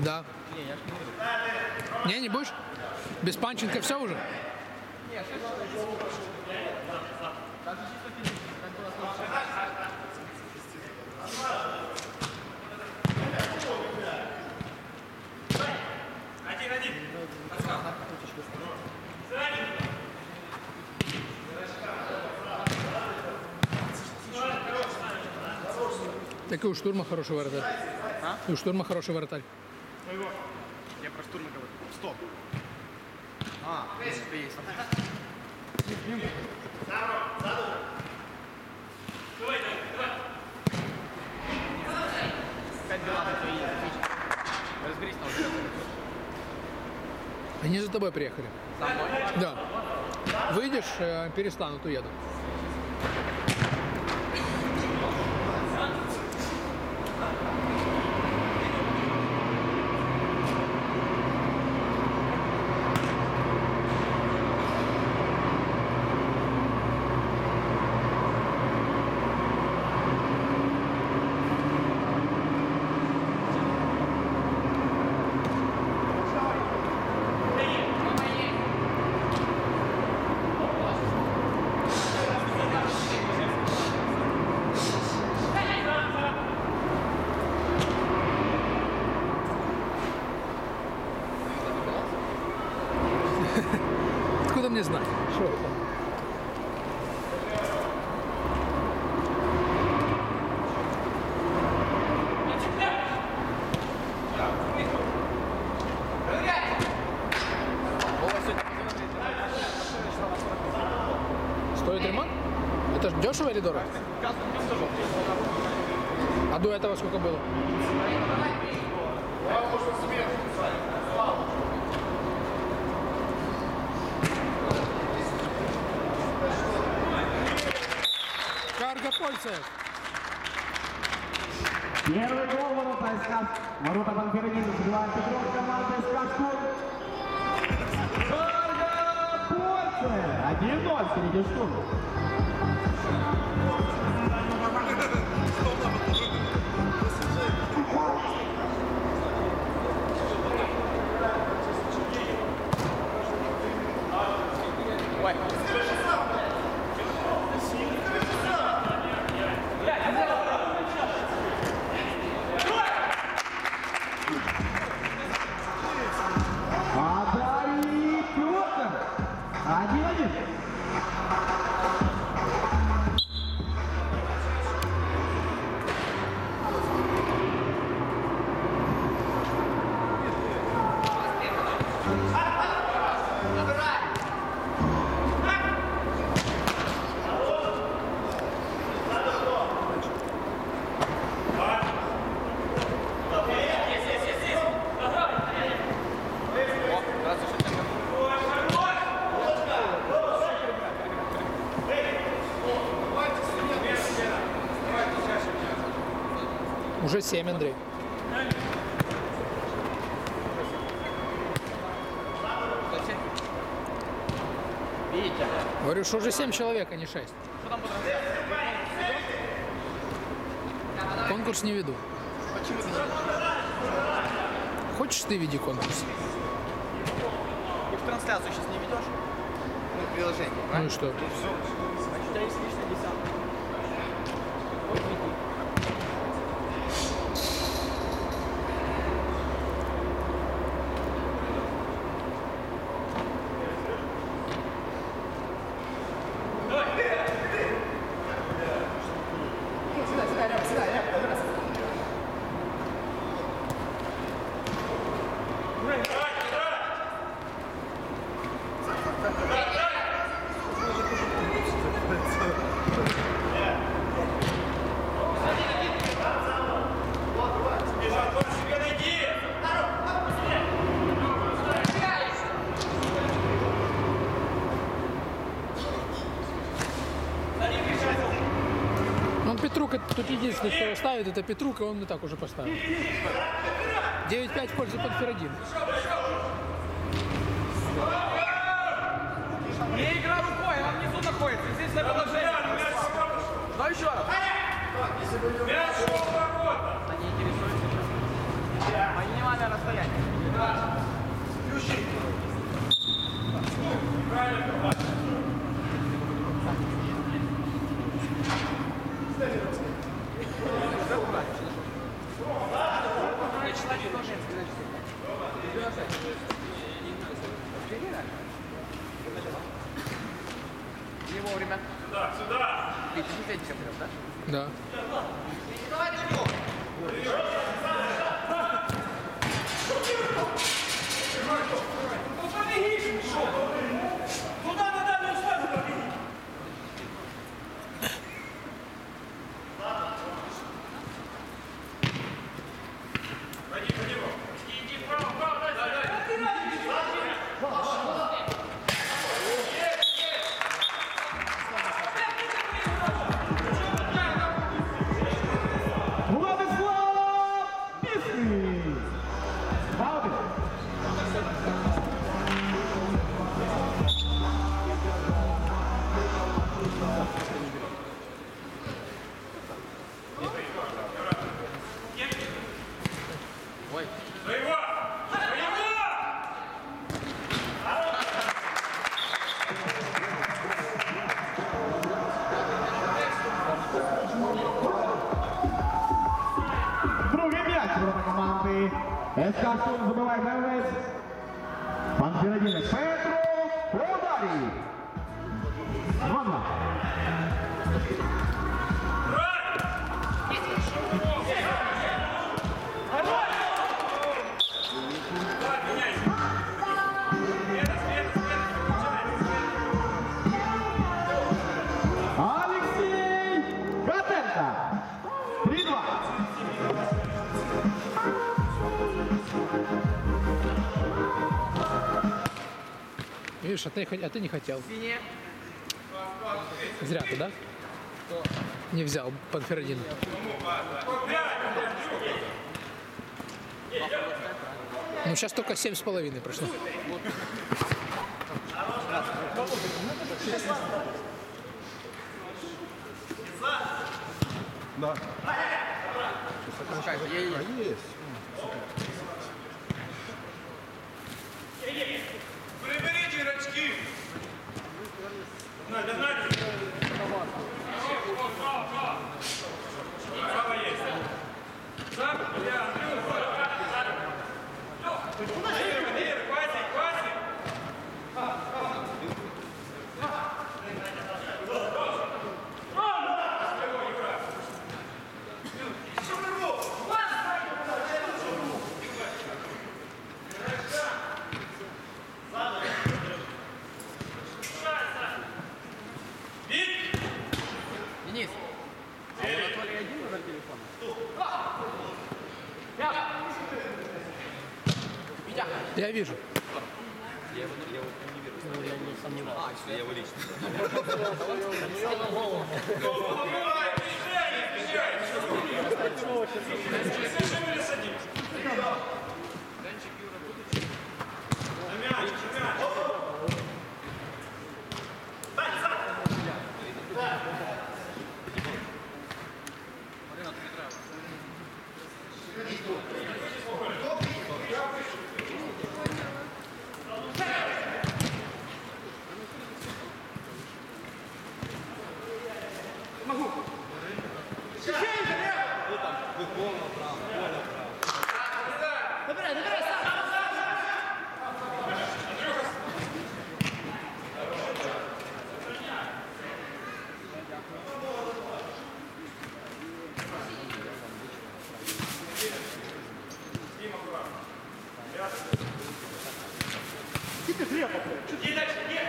Да. Не, я ж не буду. Не будешь? Без Панченко все уже? Нет, даже чисто физически, как было сложно. Один. Так и у штурма хороший вратарь. А? И у штурма хороший вратарь. Я про штурма говорю. Стоп. А, это есть. Опять Белаха твои есть. Разберись там. Они за тобой приехали. За мной? Да. Выйдешь, перестанут, уеду. Откуда мне знать? Что это? Стоит ремонт? Это ж дешево или дорого? А до этого сколько было? Каргопольцев. Первый гол ворота СКА. Ворота Банкернина забивает Петров, команда СКА Штурм. Каргопольцев. 1-0 впереди Штурм. Адарий Петр. 1-1. Уже 7, Андрей. Видите? Говорю, что уже 7 человек, а не 6. Что там будет? Конкурс не веду. Почему ты не? Хочешь, ты веди конкурс? Ты в трансляцию сейчас не ведешь? Ну, в приложении, Ну и правильно? что? А у тебя есть лишний десяток. Вот веди. Ну, Петрук, тут единственный, кто ставит, это Петрук, и он и так уже поставил. 9-5 в пользу Панферодина. Не игра рукой, она внизу находится. Здесь на положении. Давай еще раз. Они интересуются сейчас. Они не Максимальное расстояние. Не вовремя. Сюда. Ты Федича прям, да? Да. Владислав Пісний! Баубін! Другий м'яч ворота команди. СК Сум забиває гравець. Панфірадінець Петро по ударі. 2-2. Олексій Котенко. 3-2. Видишь, а ты не хотел. Синие. Зря ты, да? Не взял Панферадина. Ну, сейчас только 7,5 прошло. Приберите рачки! Надо, надо! Право есть. Сам, я, Андрюха! Дир, Квасик, Квасик! Денис. А у Анатолия один номер телефона? Витя. Я вижу. Давай, бежай, бежай! Совершенно садимся. На мяч, на мяч! Иди дальше, нет!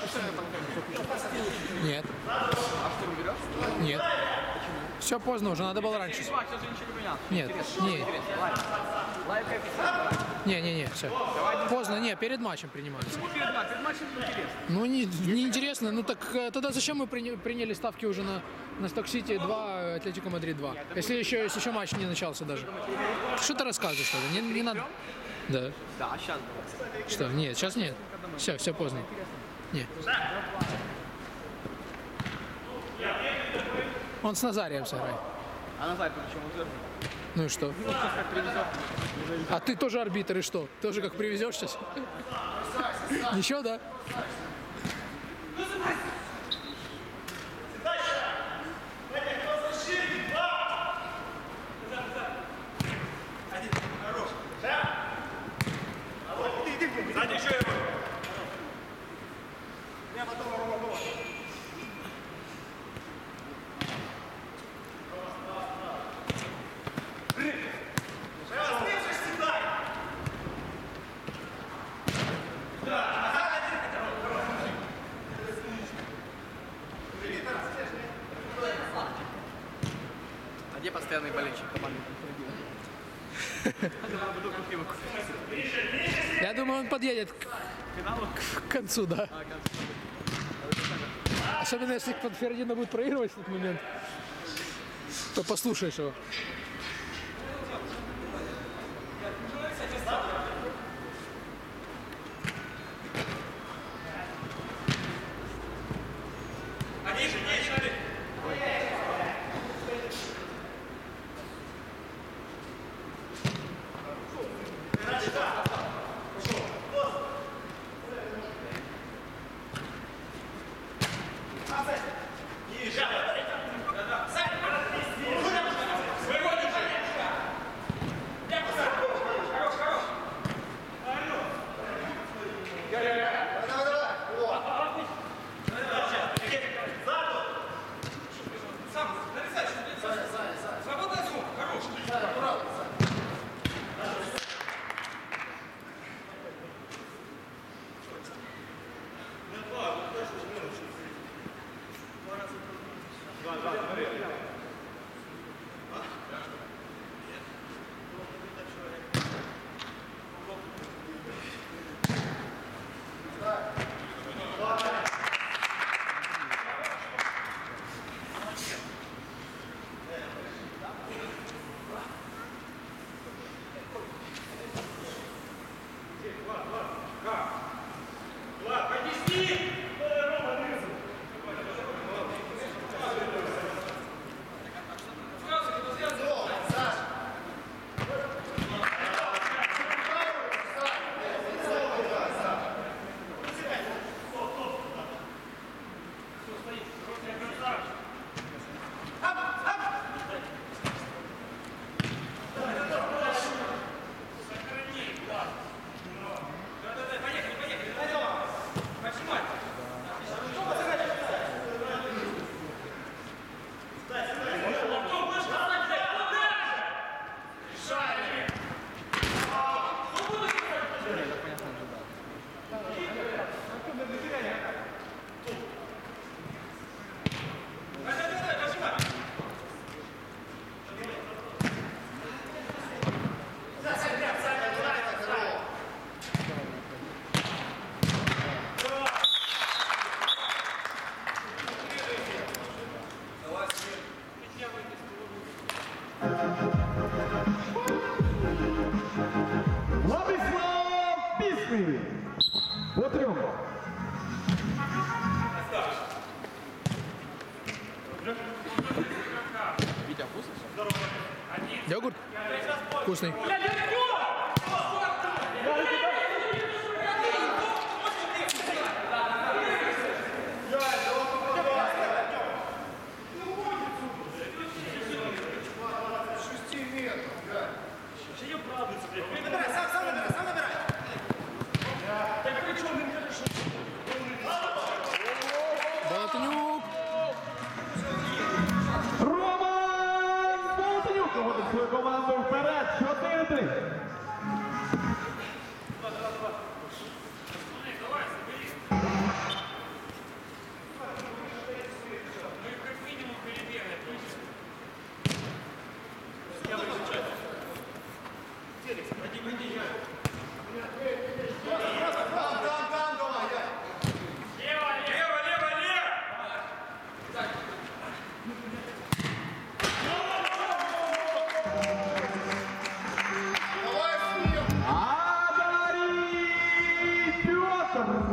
Нет. А штурм берешь? Нет. Все поздно уже, надо было раньше. Чувак, сейчас же ничего не поменял. Нет, не, Лайв коэффициент. не, все. Поздно, не, перед матчем принимались. Перед матчем интересно. Ну, не интересно. Ну, так тогда зачем мы приняли ставки уже на Сток-Сити 2, Атлетико Мадрид 2? Если еще матч не начался даже. Что ты рассказываешь тогда? Не надо. Да. Да, сейчас. Что? Нет, сейчас нет. Все поздно. Нет. Он с Назарием сыграет. А назад почему взял? Ну и что? А ты тоже арбитр, и что? Тоже как привезешь сейчас? Ничего, да? Сзади еще его. А где постоянный болельщик команды? Я думаю, он подъедет к концу, да. Особенно если Фердинанд будет проигрывать в этот момент, то послушаешь его. Ниже, ниже. Свободная сумка, хорош. Влад, потесни! Владислав Пісний. По трьом. Витя, вкусно? Йогурт? Вкусный. Болотнюк. Роман Болотнюк виводить свою команду вперед. 4-3.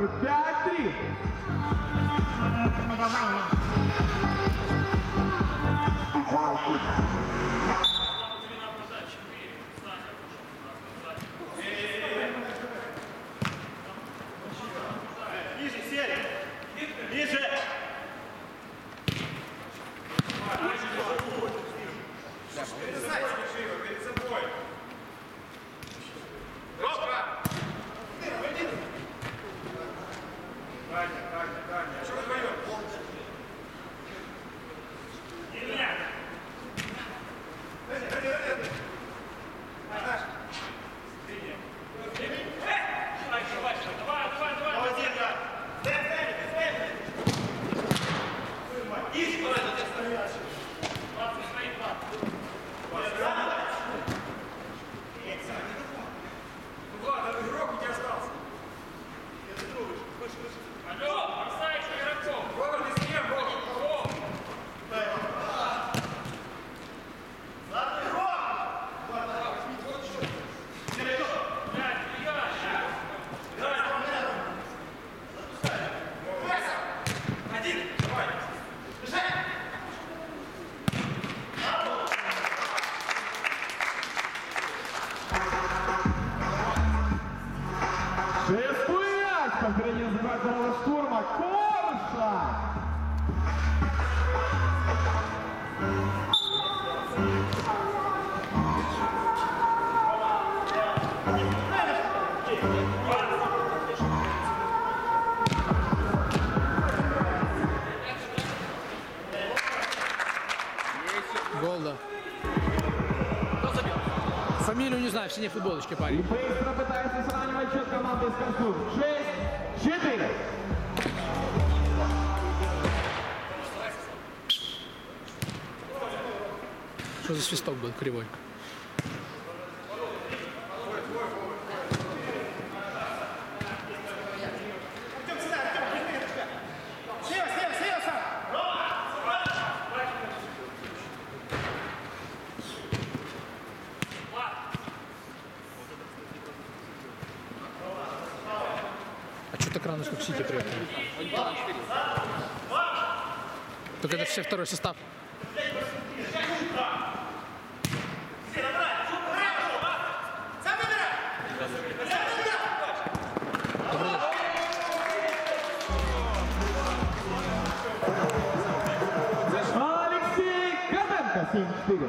Штурм 5-3. Ниже, сели! Ниже! Конференция Збройного штурма Корша. Гол, да. Фамилию не знаю, в синей футболочке парень. Быстро пытается сравнивать счет команды из Корсун. 6-4. Что за свисток был кривой? А что так рано, сколько Сити приехали? Так это все второй состав. Алексей Каденко, 7-4.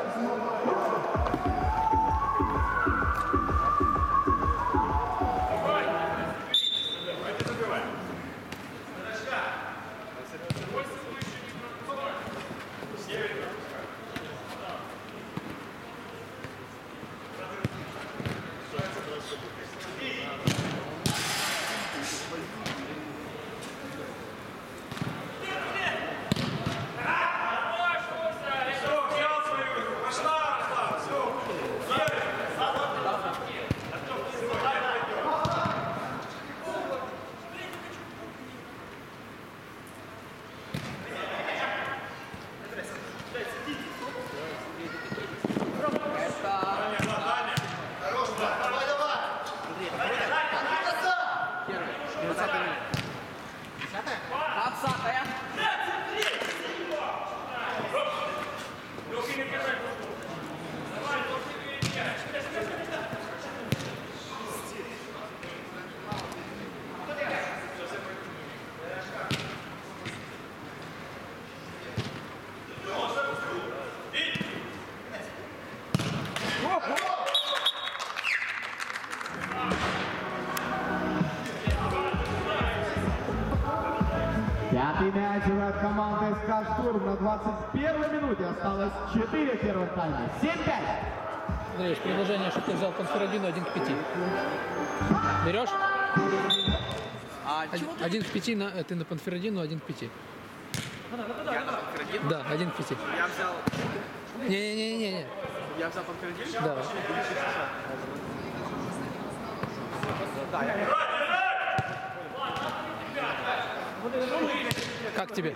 Пятый мяч от команды СК Штурм на 21 минуте. Осталось 4 в первом тайме. 7-5. Андреевич, предложение, что ты взял Панферадину 1 к 5. Берешь? 1 к 5 ты на Панферадину, 1 к 5. Я на Панферадину? Да, 1 к 5. Я взял... Не-не-не-не. Я взял Панферадину? Да. Да, я... Как тебе?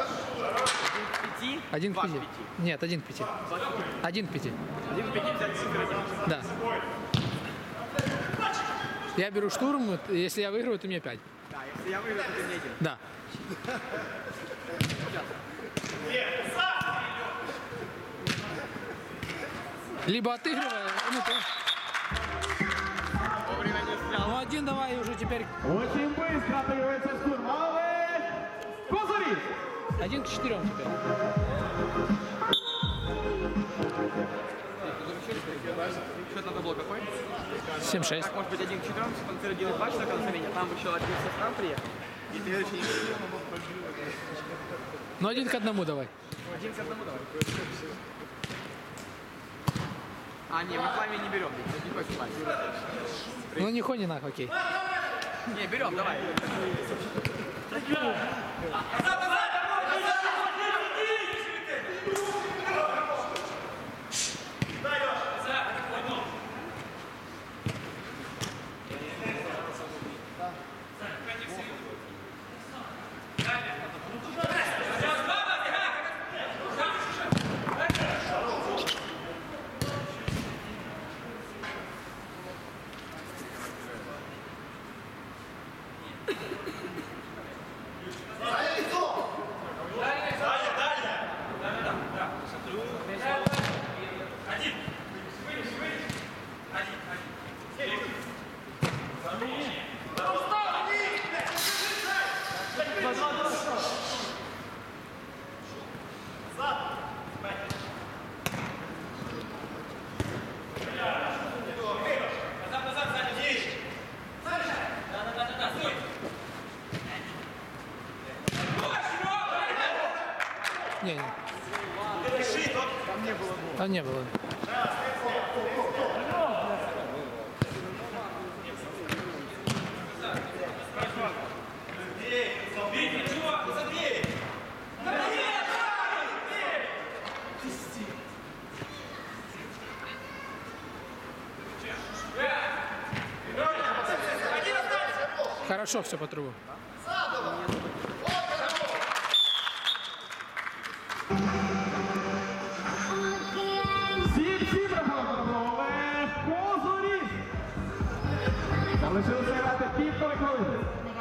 1 к 5? Нет, 1 к 5. 1 к 5. 1 к 5 взять Панферадину? Да. Я беру штурм, если я выиграю, ты мне 5. Да, если я выиграю, то ты не один. Да. Либо отыгрывая, ну, Вовремя не снял. ну один давай уже теперь Очень быстро отыгрывается штурм. Малый Козырев. 1 к 4 теперь. Счет надо было какой? 7-6. Так, может быть, 1 к 4, спонсор 1,2 человека на замене, там еще один состав приехал. И ты еще не Ну 1 к 1 давай. 1 к 1 давай. А, не, мы пламя не берем, ведь не хочешь пламя. Ну не ходи на хоккей. Не, берем, давай. Не, не. Там не было. Хорошо все по трубу. Козырів. Залишилося грати півтори хвилини.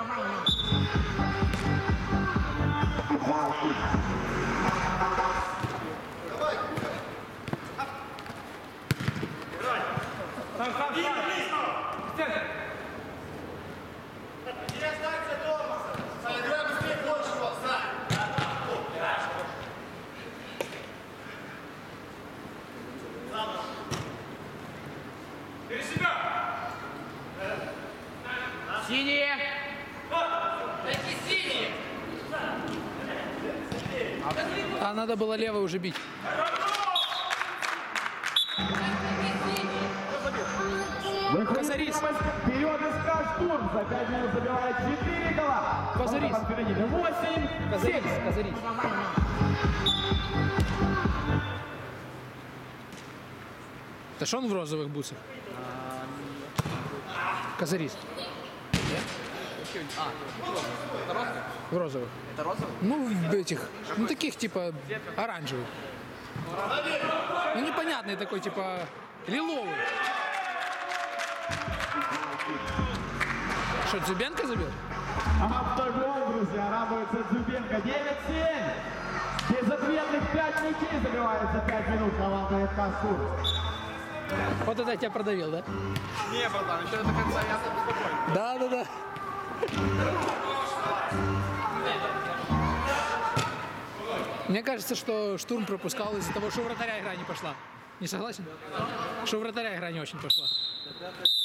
Синие! А надо было левой уже бить. Козырис. Вперед СК «Штурм». За 5 минут забивает 4 гола. Козырис. 8. Козырис, Козырис. Это ж он в розовых бусах? Козырис. Это розовый? В розовых. Это розовый? Ну, в этих, ну таких типа оранжевых. Ну непонятный такой, типа лиловый. Что, Дзюбенко забил? Автогол, друзья, радуется Дзюбенко. 9-7. Безответных 5 мячей забивает за 5 минут команда СК «Штурм». Вот это я тебя продавил, да? Не, братан, еще до конца я спокойно. Да, да, да. Мне кажется, что Штурм пропускал из-за того, что у вратаря игра не пошла. Не согласен? Что у вратаря игра не очень пошла.